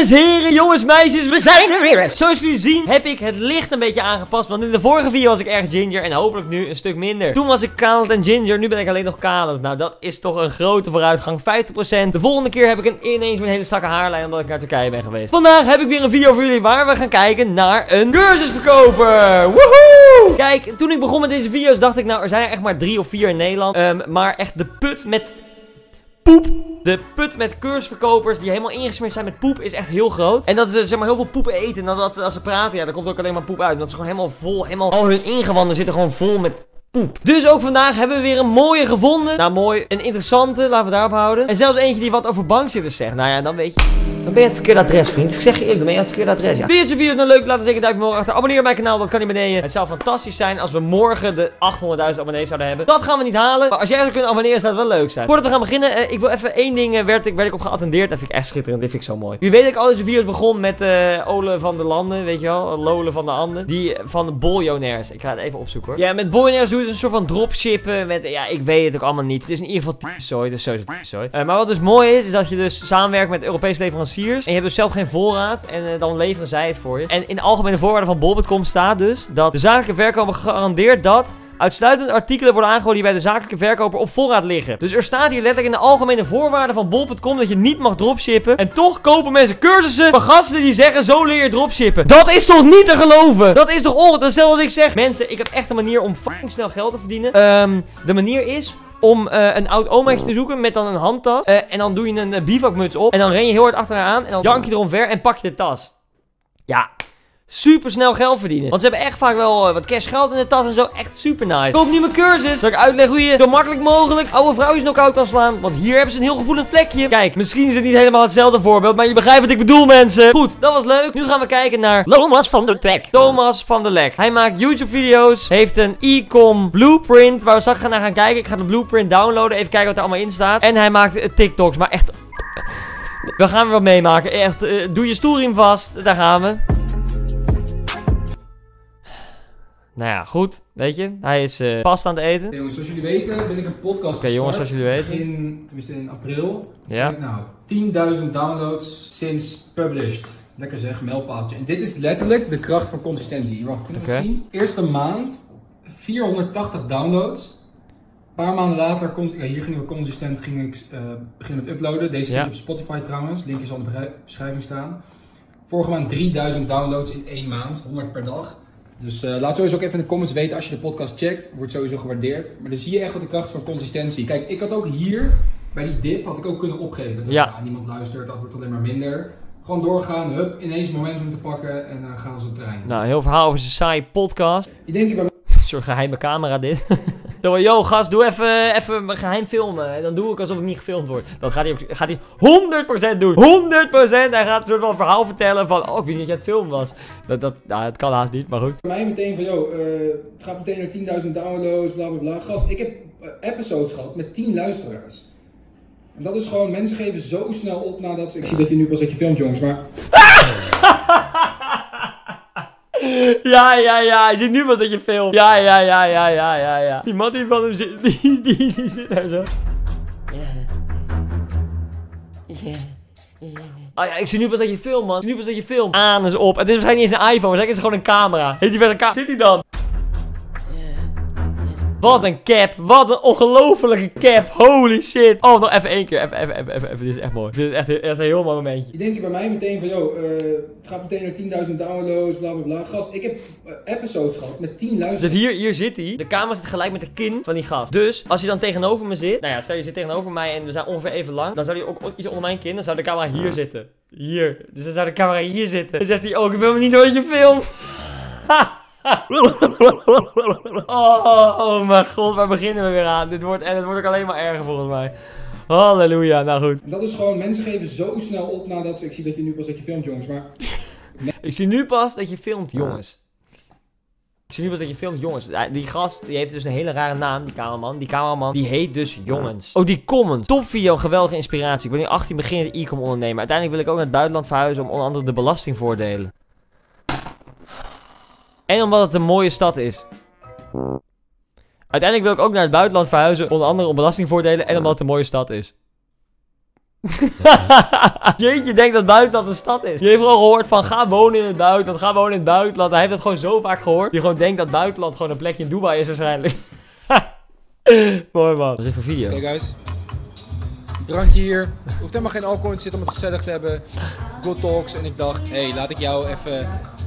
Dames, heren, jongens, meisjes, we zijn er weer. Zoals jullie zien heb ik het licht een beetje aangepast. Want in de vorige video was ik erg ginger en hopelijk nu een stuk minder. Toen was ik kalend en ginger, nu ben ik alleen nog kalend. Nou, dat is toch een grote vooruitgang, 50%. De volgende keer heb ik ineens een hele strakke haarlijn omdat ik naar Turkije ben geweest. Vandaag heb ik weer een video voor jullie waar we gaan kijken naar een cursusverkoper. Woehoe! Kijk, toen ik begon met deze video's dacht ik, nou, er zijn er echt maar 3 of 4 in Nederland. Maar echt de put met poep. De put met cursusverkopers die helemaal ingesmeerd zijn met poep is echt heel groot. En dat ze zeg maar heel veel poep eten. En dat als ze praten, ja, dan komt ook alleen maar poep uit. Omdat ze gewoon helemaal vol, al hun ingewanden zitten gewoon vol met poep. Dus ook vandaag hebben we weer een mooie gevonden. Nou, mooi. Een interessante, laten we daarop houden. En zelfs eentje die wat over bankzitters zegt. Nou ja, dan weet je. Dan ben je het verkeerde adres, vriend. Ik zeg je eerlijk, dan ben je het verkeerde adres, ja. Vind je deze video's nou leuk? Laat een zeker duimpje omhoog achter. Abonneer op mijn kanaal, dat kan hier beneden. Het zou fantastisch zijn als we morgen de 800.000 abonnees zouden hebben. Dat gaan we niet halen. Maar als jij zou kunnen abonneren, zou het wel leuk zijn. Voordat we gaan beginnen, ik wil even één ding, werd ik op geattendeerd. Dat vind ik echt schitterend, dit vind ik zo mooi. Wie weet dat ik al deze video's begon met Ole van de Landen, weet je wel. Lole van de Anden. Die van de Boljonairs. Ik ga het even opzoeken hoor. Ja, met Boljonairs doe je een soort van dropshippen met, ja, ik weet het ook allemaal niet. Het is in ieder geval typzooi, dus sowieso typzooi. Maar wat dus mooi is dat je dus samenwerkt met Europese leveranciers. En je hebt dus zelf geen voorraad en dan leveren zij het voor je. En in de algemene voorwaarden van bol.com staat dus dat de zakelijke verkoper garandeert dat uitsluitend artikelen worden aangeboden die bij de zakelijke verkoper op voorraad liggen. Dus er staat hier letterlijk in de algemene voorwaarden van bol.com dat je niet mag dropshippen. En toch kopen mensen cursussen van gasten die zeggen zo leer je dropshippen. Dat is toch niet te geloven? Dat is toch ongelooflijk? Dat is zelfs als ik zeg, mensen, ik heb echt een manier om fucking snel geld te verdienen. De manier is om een oud omaatje te zoeken met dan een handtas. En dan doe je een bivakmuts op. En dan ren je heel hard achter haar aan. En dan jank je eromver en pak je de tas. Ja, super snel geld verdienen. Want ze hebben echt vaak wel wat cash geld in de tas en zo. Echt super nice. Koop nu mijn cursus. Zal ik uitleggen hoe je zo makkelijk mogelijk oude vrouwtjes knock-out kan slaan. Want hier hebben ze een heel gevoelig plekje. Kijk, misschien is het niet helemaal hetzelfde voorbeeld. Maar je begrijpt wat ik bedoel, mensen. Goed, dat was leuk. Nu gaan we kijken naar Thomas van der Lek. Thomas van der Lek. Hij maakt YouTube video's. Heeft een e-com blueprint. Waar we straks naar gaan kijken. Ik ga de blueprint downloaden. Even kijken wat er allemaal in staat. En hij maakt TikToks. Maar echt, we gaan weer wat meemaken. Echt, doe je stoelriem vast. Daar gaan we. Nou ja, goed, weet je, hij is pasta aan het eten. Hey jongens, zoals jullie weten ben ik een podcast Oké, jongens, zoals jullie weten. Tenminste in april. Ja. Kijk nou, 10.000 downloads sinds published. Lekker zeg, mijlpaaltje. En dit is letterlijk de kracht van consistentie. Wacht, kunnen we het zien? Eerste maand, 480 downloads. Een paar maanden later, hier gingen we consistent beginnen met uploaden. Deze vind je op Spotify trouwens, linkjes zal in de beschrijving staan. Vorige maand 3000 downloads in 1 maand, 100 per dag. Dus laat sowieso ook even in de comments weten als je de podcast checkt. Wordt sowieso gewaardeerd. Maar dan zie je echt wat de kracht van consistentie. Kijk, ik had ook hier, bij die dip, had ik ook kunnen opgeven. Dat niemand luistert, dat wordt alleen maar minder. Gewoon doorgaan, hup, ineens momentum te pakken en gaan als een trein. Nou, een heel verhaal over zijn saaie podcast. Je denkt bij een soort geheime camera dit. Zo, yo gast, doe even mijn geheim filmen. En dan doe ik alsof ik niet gefilmd word. Dan gaat hij 100% doen. 100%! Hij gaat een soort van verhaal vertellen van, oh, ik weet niet dat je het filmen was. Nou, het kan haast niet, maar goed. Bij mij meteen van, het gaat meteen naar 10.000 downloads, bla bla bla. Gast, ik heb episodes gehad met 10 luisteraars. En dat is gewoon, mensen geven zo snel op nadat ze... Ik zie dat je nu pas dat je filmt, jongens, maar... Ja, je ziet nu pas dat je filmt. Ja. Die man die van hem zit, die zit daar zo. Oh ja, ik zie nu pas dat je filmt, man. Ik zie nu pas dat je filmt. Aan is op. Het is waarschijnlijk niet eens een iPhone, waarschijnlijk is het gewoon een camera. Heeft hij met een camera? Zit hij dan? Wat een cap. Wat een ongelofelijke cap. Holy shit. Oh, nog even 1 keer. Even. Dit is echt mooi. Ik vind het echt een heel mooi momentje. Je denkt bij mij meteen van, het gaat meteen naar 10.000 downloads, bla bla bla. Gast, ik heb episodes gehad met 10 luisteraars. Dus hier zit hij. De camera zit gelijk met de kin van die gast. Dus, als hij dan tegenover me zit. Nou ja, stel je zit tegenover mij en we zijn ongeveer even lang. Dan zou hij ook iets onder mijn kin. Dan zou de camera hier zitten. Hier. Dus dan zou de camera hier zitten. Dan zegt hij ook, ik wil me niet dat je filmt. Oh mijn god, waar beginnen we weer aan? Het wordt ook alleen maar erger volgens mij. Halleluja, nou goed. Dat is gewoon, mensen geven zo snel op nadat ze... Ik zie dat je nu pas dat je filmt, jongens, maar... Ik zie nu pas dat je filmt, jongens. Die gast, die heeft dus een hele rare naam, die cameraman. Die cameraman, die heet dus Jongens. Oh, die comment. Top video, geweldige inspiratie. Ik ben nu 18, beginnende e-com ondernemer. Uiteindelijk wil ik ook naar het buitenland verhuizen om onder andere de belastingvoordelen. En omdat het een mooie stad is. Uiteindelijk wil ik ook naar het buitenland verhuizen, onder andere om belastingvoordelen en omdat het een mooie stad is. Jeetje denkt dat buitenland een stad is. Die heeft gewoon gehoord van ga wonen in het buitenland, ga wonen in het buitenland. Hij heeft dat gewoon zo vaak gehoord. Die gewoon denkt dat buitenland gewoon een plekje in Dubai is waarschijnlijk. Mooi man. Wat is dit voor video? Oké guys. Drankje hier. Hoeft helemaal geen alcohol in te zitten om het gezellig te hebben. Good talks. En ik dacht, hé, laat ik jou even...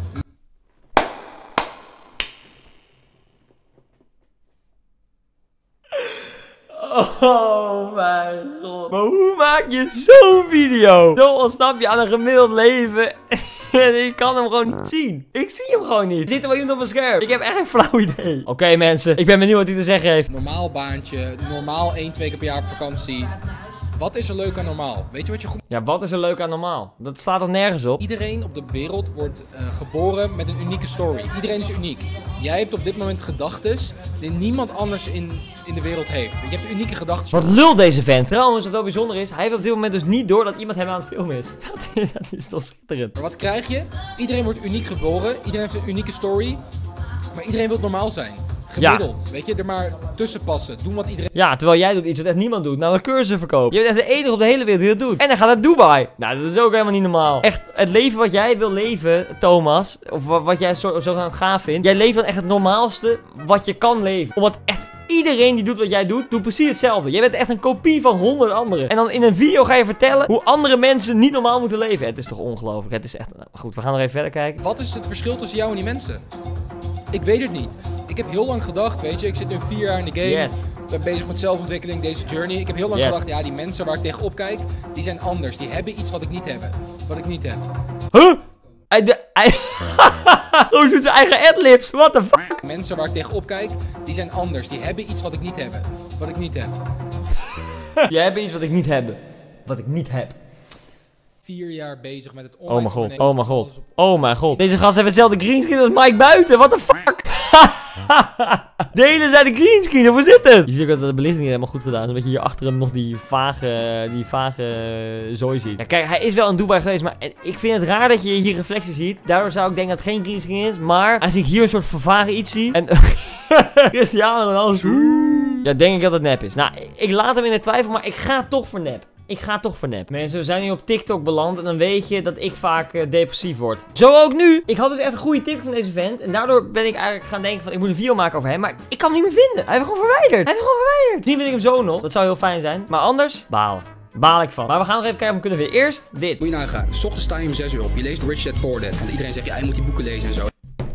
Oh mijn god. Maar hoe maak je zo'n video? Zo ontsnap je aan een gemiddeld leven. En ik kan hem gewoon niet zien. Ik zie hem gewoon niet. Er zit er wel iemand op mijn scherm. Ik heb echt een flauw idee. Oké, mensen. Ik ben benieuwd wat hij te zeggen heeft. Normaal baantje. Normaal 1-2 keer per jaar op vakantie. Wat is er leuk aan normaal? Weet je wat je goed... Ja, wat is er leuk aan normaal? Dat staat toch nergens op? Iedereen op de wereld wordt geboren met een unieke story. Iedereen is uniek. Jij hebt op dit moment gedachtes die niemand anders in de wereld heeft. Je hebt unieke gedachtes. Wat lult deze vent. Trouwens, wat wel bijzonder is, hij heeft op dit moment dus niet door dat iemand hem aan het filmen is. Dat is toch schitterend. Maar wat krijg je? Iedereen wordt uniek geboren. Iedereen heeft een unieke story. Maar iedereen wil normaal zijn. Gemiddeld. Ja. Weet je, er maar tussen passen. Doen wat iedereen... Ja, terwijl jij doet iets wat echt niemand doet. Nou, een cursus verkopen. Je bent echt de enige op de hele wereld die dat doet. En dan gaat naar Dubai. Nou, dat is ook helemaal niet normaal. Echt, het leven wat jij wil leven, Thomas. Of wat jij zo gaaf vindt. Jij leeft dan echt het normaalste wat je kan leven. Omdat echt iedereen die doet wat jij doet, doet precies hetzelfde. Jij bent echt een kopie van 100 anderen. En dan in een video ga je vertellen hoe andere mensen niet normaal moeten leven. Het is toch ongelooflijk. Het is echt... Nou, goed, we gaan nog even verder kijken. Wat is het verschil tussen jou en die mensen? Ik weet het niet. Ik heb heel lang gedacht, weet je, ik zit nu 4 jaar in de game. Yes. Ik ben bezig met zelfontwikkeling, deze journey. Ik heb heel lang gedacht, ja, die mensen waar ik tegenop kijk, die zijn anders. Die hebben iets wat ik niet heb. Wat ik niet heb. Huh? Hoe doet zijn eigen adlibs? What the fuck? Mensen waar ik tegenop kijk, die zijn anders. Die hebben iets wat ik niet heb. Wat ik niet heb. Jij hebt iets wat ik niet heb. Wat ik niet heb. 4 jaar bezig met het online. Oh mijn god, oh mijn god, oh mijn god. Deze gast heeft hetzelfde greenscreen als Mike buiten. What the fuck? Delen zijn de greenscreen, hoe zit het? Je ziet ook dat de belichting niet helemaal goed gedaan is. Een beetje hier achter hem nog die vage zooi ziet. Ja, kijk, hij is wel in Dubai geweest, maar ik vind het raar dat je hier reflectie ziet. Daardoor zou ik denken dat het geen greenscreen is. Maar als ik hier een soort vervage iets zie. En Cristiano Ronaldo. Ja, denk ik dat het nep is. Nou, ik laat hem in de twijfel, maar ik ga toch voor nep. Ik ga toch voor nep. Mensen, we zijn nu op TikTok beland en dan weet je dat ik vaak depressief word. Zo ook nu. Ik had dus echt een goede tip van deze vent. En daardoor ben ik eigenlijk gaan denken van ik moet een video maken over hem. Maar ik kan hem niet meer vinden. Hij heeft hem gewoon verwijderd. Misschien vind ik hem zo nog. Dat zou heel fijn zijn. Maar anders, balen. Baal ik van. Maar we gaan nog even kijken of we kunnen weer. Eerst dit. Moet je nagaan. 's Ochtends sta je om 6 uur op. Je leest Rich Dad Poor Dad. Want iedereen zegt ja, je moet die boeken lezen en zo.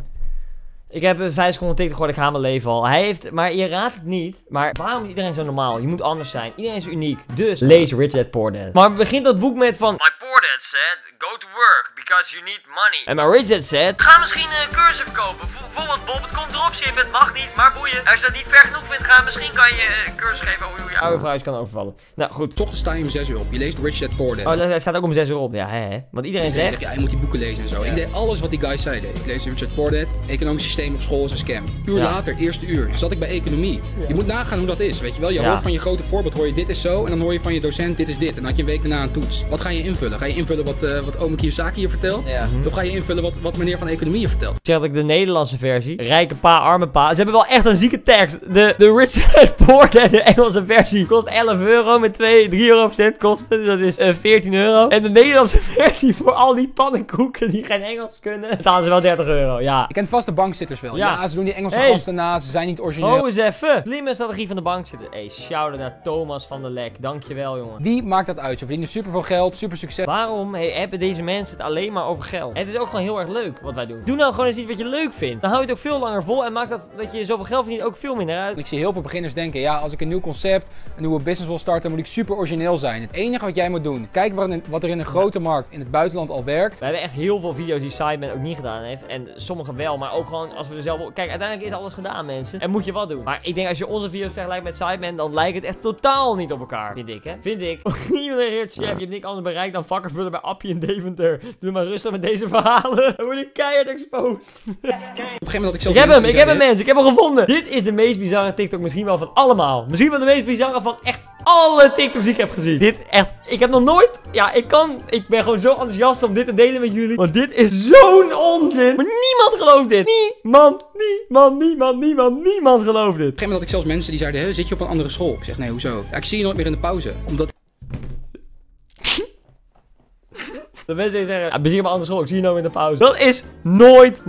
Ik heb 5 seconden TikTok gehoord, ik ga mijn leven al. Hij heeft, maar je raadt het niet. Maar waarom is iedereen zo normaal? Je moet anders zijn. Iedereen is uniek. Dus lees Rich Dad Poor Dad. Maar begint dat boek met van... My poor dad said, go to work, because you need money. En mijn Rich Dad said... Ga misschien een cursus verkopen. Bijvoorbeeld Bob, het komt erop zitten. Het mag niet, maar boeien. Als je dat niet ver genoeg vindt gaan, misschien kan je een cursus geven over hoe je oude vrouwtjes kan overvallen. Nou, goed. 's Ochtends sta je om 6 uur op. Je leest Rich Dad Poor Dad. Oh, hij staat ook om 6 uur op. Ja, hè. Want iedereen zegt... Ja, je moet die boeken lezen en zo. Ja. Ik deed alles wat die guys zeiden. Ik lees Rich Dad Poor Dad. Economisch systeem op school is een scam. Uur later, eerste uur, zat ik bij economie. Ja. Je moet nagaan hoe dat is, weet je wel. Je hoort van je grote voorbeeld, hoor je dit is zo. En dan hoor je van je docent, dit is dit. En dan had je een week daarna een toets. Wat ga je invullen? Ga je invullen wat ome Kiyosaki je vertelt? Ja. Of ga je invullen wat meneer van economie je vertelt? Zeg dat ik de Nederlandse versie. Rijke pa, arme pa. Ze hebben wel echt een zieke tekst. De Rich Dad Poor Dad, de Engelse versie, kost 11 euro met 3 eurocent kosten. Dus dat is 14 euro. En de Nederlandse versie voor al die pannenkoeken die geen Engels kunnen, betalen ze wel 30 euro. Ja. Je kent vast de bankzitters wel. Ja, ze doen die Engelse gasten na. Ze zijn niet origineel. Oh, eens even. Slimme strategie van de bank zitten. Hey, shout-out naar Thomas van der Lek. Dankjewel, jongen. Wie maakt dat uit? Ze verdienen super veel geld, super succes. Waarom hebben deze mensen het alleen maar over geld? Het is ook gewoon heel erg leuk wat wij doen. Doe nou gewoon eens iets wat je leuk vindt. Dan hou je het ook veel langer vol en maakt dat je zoveel geld verdient ook veel minder uit. Ik zie heel veel beginners denken, ja, als ik een nieuw concept, een nieuwe business wil starten, moet ik super origineel zijn. Het enige wat jij moet doen, kijk wat er in een grote markt in het buitenland al werkt. We hebben echt heel veel video's die Sideman ook niet gedaan heeft. En sommige wel, maar ook gewoon als we er zelf... Kijk, uiteindelijk is alles gedaan, mensen. En moet je wat doen. Maar ik denk als je onze video's vergelijkt met Sideman, dan lijkt het echt totaal niet op elkaar. Vind ik, hè? Vind ik. Iemand reageert, chef, je hebt niks anders bereikt dan vakkenvullen bij Appie en Deventer. Doe maar rustig met deze verhalen. Dan word ik keihard exposed. Op een gegeven moment had ik zelf... Ik heb hem mensen. Ik heb hem gevonden. Dit is de meest bizarre TikTok misschien wel van allemaal. Misschien wel de meest bizarre van echt alle TikToks die ik heb gezien. Dit echt... Ik heb nog nooit... Ja, ik ben gewoon zo enthousiast om dit te delen met jullie. Want dit is zo'n onzin. Maar niemand gelooft dit. Niemand gelooft dit. Op een gegeven moment had ik zelfs mensen die zeiden, zit je op een andere school? Ik zeg, nee, hoezo? Ja, ik zie je nooit meer in de pauze. Omdat... Dat mensen zeggen, zie je maar andersom, ik zie je nou in de pauze. Dat is nooit,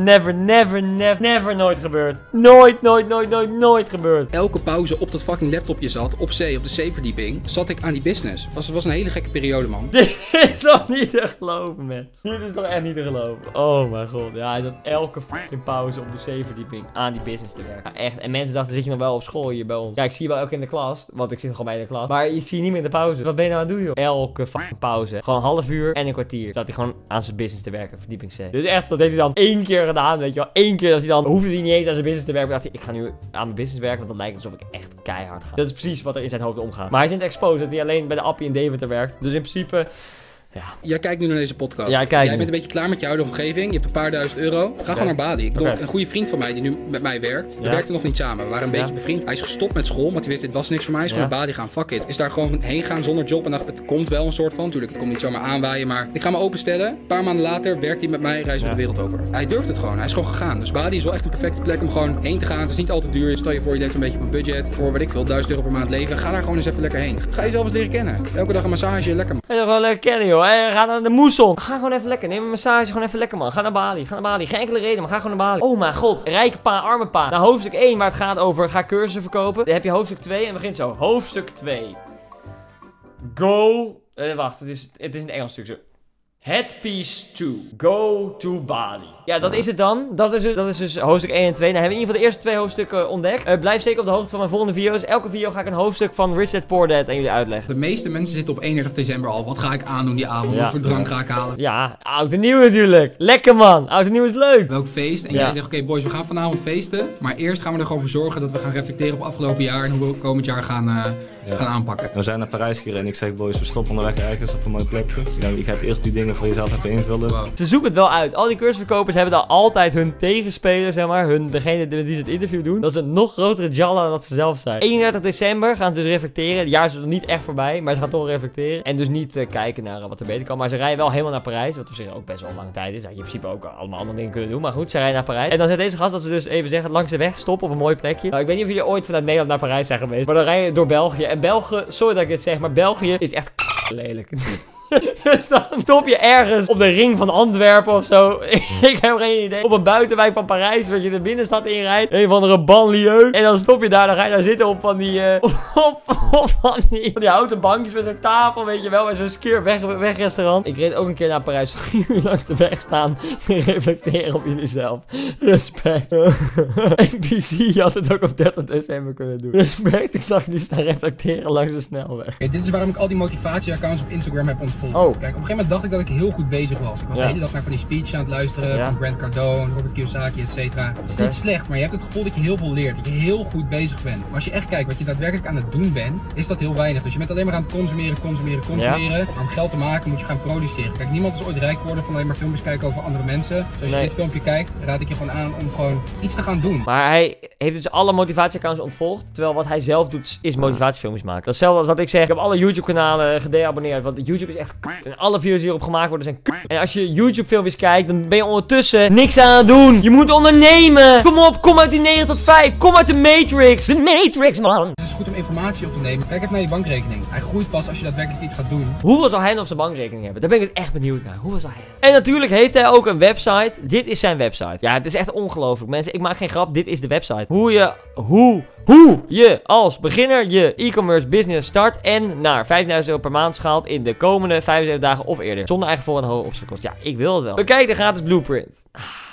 never nooit gebeurd. Nooit gebeurd. Elke pauze op dat fucking laptopje zat, op C, op de C-verdieping, zat ik aan die business. Het was een hele gekke periode, man. Dit is toch niet te geloven, man. Dit is toch echt niet te geloven. Oh mijn god. Ja, hij zat elke fucking pauze op de C-verdieping aan die business te werken. Ja, echt. En mensen dachten, zit je nog wel op school hier bij ons? Ja, ik zie je wel ook in de klas, want ik zit gewoon bij de klas. Maar ik zie je niet meer in de pauze. Wat ben je nou aan het doen, joh? Elke fucking pauze. Gewoon een half uur en een kwartier. Zat hij gewoon aan zijn business te werken, verdieping C. Dus echt, dat heeft hij dan 1 keer gedaan, weet je wel. 1 keer dat hij dan, hoefde hij niet eens aan zijn business te werken. Maar dacht hij, ik ga nu aan mijn business werken, want dat lijkt alsof ik echt keihard ga. Dat is precies wat er in zijn hoofd omgaat. Maar hij is in het expose dat hij alleen bij de Appie in Deventer werkt. Dus in principe... Ja. Jij kijkt nu naar deze podcast. Ja, Jij bent een beetje klaar met je oude omgeving. Je hebt een paar duizend euro. Ga gewoon naar Bali. Ik bedoel, een goede vriend van mij die nu met mij werkt. We werkten nog niet samen. We waren een beetje bevriend. Hij is gestopt met school, want hij wist dit was niks voor mij. Hij is gewoon naar Bali gaan. Fuck it. Is daar gewoon heen gaan zonder job. En dacht, het komt wel een soort van. Tuurlijk, het komt niet zomaar aanwaaien. Maar ik ga me openstellen. Een paar maanden later werkt hij met mij. Reizen we de wereld over. Hij durft het gewoon. Hij is gewoon gegaan. Dus Bali is wel echt een perfecte plek om gewoon heen te gaan. Het is niet al te duur. Stel je voor, je leeft een beetje op een budget. Voor wat ik wil, 1000 euro per maand leven. Ga daar gewoon eens even lekker heen. Ga jezelf eens leren kennen. Elke dag een massage. Lekker. Ga je gewoon lekker kennen, joh. Hey, ga naar de moesson. Ga gewoon even lekker. Neem een massage. Gewoon even lekker, man. Ga naar Bali. Ga naar Bali. Geen enkele reden, maar ga gewoon naar Bali. Oh mijn god. Rijke pa, arme pa. Nou, hoofdstuk 1, waar het gaat over ga cursussen verkopen. Dan heb je hoofdstuk 2 en begint zo. Hoofdstuk 2. Go. Wacht, het is een Engels stuk zo. Headpiece 2. Go to Bali. Ja, dat is het dan. Dat is dus hoofdstuk 1 en 2. Nou, hebben we in ieder geval de eerste 2 hoofdstukken ontdekt. Blijf zeker op de hoogte van mijn volgende video's. Elke video ga ik een hoofdstuk van Rich Dad Poor Dad aan jullie uitleggen. De meeste mensen zitten op 31 december al. Wat ga ik aandoen die avond? Wat voor drank ga ik halen? Ja, oud en nieuw natuurlijk. Lekker, man. Oud en nieuw is leuk. Welk feest? En jij zegt, oké, boys, we gaan vanavond feesten. Maar eerst gaan we er gewoon voor zorgen dat we gaan reflecteren op afgelopen jaar. En hoe we komend jaar gaan aanpakken. We zijn naar Parijs gereden en ik zeg, boys, we stoppen onderweg ergens op een mooi plekje. Je gaat eerst die dingen voor jezelf even invullen. Wow. Ze zoeken het wel uit. Al die cursusverkopers hebben daar altijd hun tegenspeler, zeg maar. Degene die ze het interview doen. Dat is een nog grotere jalla dan dat ze zelf zijn. 31 december gaan ze dus reflecteren. Het jaar is nog niet echt voorbij, maar ze gaan toch reflecteren. En dus niet kijken naar wat er beter kan. Maar ze rijden wel helemaal naar Parijs. Wat op zich ook best wel lang tijd is. Dat je in principe ook allemaal andere dingen kunnen doen. Maar goed, ze rijden naar Parijs. En dan zegt deze gast dat ze dus even zeggen, langs de weg stoppen op een mooi plekje. Nou, ik weet niet of jullie ooit vanuit Nederland naar Parijs zijn geweest. Maar dan rij je door België. En België, sorry dat ik dit zeg, maar België is echt lelijk. Dus dan stop je ergens op de ring van Antwerpen of zo. Ik heb geen idee. Op een buitenwijk van Parijs, waar je de binnenstad inrijdt. Een of andere banlieue. En dan stop je daar, dan ga je daar zitten op van die... van die houten bankjes met zo'n tafel, weet je wel. Bij zo'n skeer wegrestaurant. Ik reed ook een keer naar Parijs. Langs de weg staan. Reflecteren op jullie zelf. Respect. NPC had het ook op 30 december kunnen doen. Respect. Ik zag jullie staan reflecteren langs de snelweg. Dit is waarom ik al die motivatieaccounts op Instagram heb ontvolgd. Oh. Kijk, op een gegeven moment dacht ik dat ik heel goed bezig was. Ik was de hele dag naar van die speeches aan het luisteren. Van Grant Cardone, Robert Kiyosaki, etc. Het is niet slecht, maar je hebt het gevoel dat je heel veel leert. Dat je heel goed bezig bent. Maar als je echt kijkt wat je daadwerkelijk aan het doen bent, is dat heel weinig. Dus je bent alleen maar aan het consumeren. Maar om geld te maken moet je gaan produceren. Kijk, niemand is ooit rijk geworden van alleen maar filmpjes kijken over andere mensen. Dus als je dit filmpje kijkt, raad ik je gewoon aan om gewoon iets te gaan doen. Maar hij heeft dus alle motivatieaccounts ontvolgd. Terwijl wat hij zelf doet, is motivatiefilmpjes maken. Dat is hetzelfde als dat ik zeg, ik heb alle YouTube kanalen gedeabonneerd. Want YouTube is echt kut. En alle video's die erop gemaakt worden zijn kut. En als je YouTube filmpjes kijkt, dan ben je ondertussen niks aan het doen. Je moet ondernemen. Kom op, kom uit die 9 tot 5. Kom uit de Matrix. De Matrix, man. Het is goed om informatie op te nemen. Kijk even naar je bankrekening. Hij groeit pas als je daadwerkelijk iets gaat doen. Hoeveel zal hij nog op zijn bankrekening hebben? Daar ben ik dus echt benieuwd naar. Hoeveel zal hij hebben? En natuurlijk heeft hij ook een website. Dit is zijn website. Ja, het is echt ongelooflijk. Mensen, ik maak geen grap. Dit is de website. Hoe je als beginner je e-commerce business start en naar 5.000 euro per maand schaalt in de komende 75 dagen of eerder. Zonder eigen voor- en hoge opstartkosten. Ja, ik wil het wel. Bekijk de gratis blueprint.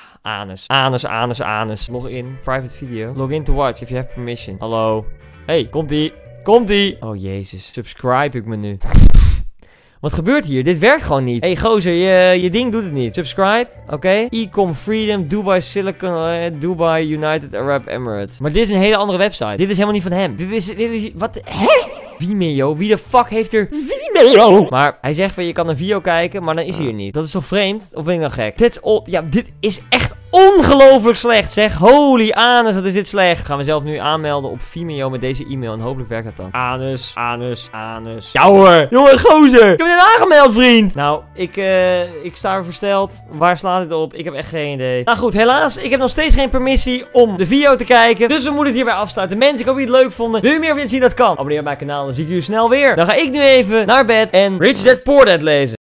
Anus. Log in. Private video. Log in to watch if you have permission. Hallo. Hey, komt-ie. Oh, jezus. Subscribe ik me nu. Wat gebeurt hier? Dit werkt gewoon niet. Hey, gozer, je ding doet het niet. Subscribe, oké. Ecom Freedom, Dubai Silicon, Dubai United Arab Emirates. Maar dit is een hele andere website. Dit is helemaal niet van hem. Dit is, wat, hè? Vimeo, wie de fuck heeft er Vimeo? Maar hij zegt van je kan een video kijken, maar dan is hij er niet. Dat is toch vreemd? Of ben ik dan gek? Ja, dit is echt ongelooflijk slecht, zeg. Holy anus, wat is dit slecht. Gaan we zelf nu aanmelden op Vimeo met deze e-mail en hopelijk werkt dat dan. Anus. Ja hoor. Jongen, gozer. Ik heb net aangemeld, vriend. Nou, ik sta er versteld. Waar slaat dit op? Ik heb echt geen idee. Nou goed, helaas. Ik heb nog steeds geen permissie om de video te kijken. Dus we moeten het hierbij afsluiten. Mensen, ik hoop dat jullie het leuk vonden. Wil je meer van dit zien? Dat kan. Abonneer op mijn kanaal, dan zie ik jullie snel weer. Dan ga ik nu even naar bed en Rich Dad Poor Dad lezen.